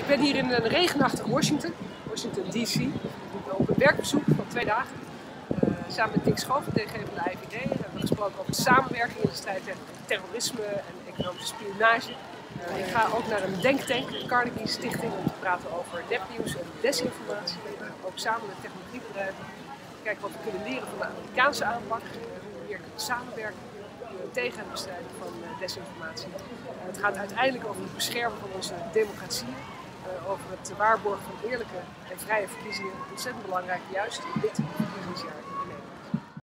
Ik ben hier in een regenachtig Washington DC, op een werkbezoek van 2 dagen. Samen met Dick Schoof, de van de IVD, hebben we gesproken over samenwerking in de strijd tegen terrorisme en economische spionage. Ik ga ook naar een denktank, de Carnegie Stichting, om te praten over nepnieuws en desinformatie. Ook samen met technologiebedrijven. Kijken wat we kunnen leren van de Amerikaanse aanpak, hoe we hier kunnen samenwerken tegen het bestrijden van desinformatie. Het gaat uiteindelijk over het beschermen van onze democratie, over het waarborgen van eerlijke en vrije verkiezingen. Ontzettend belangrijk, juist in dit verkiezingsjaar.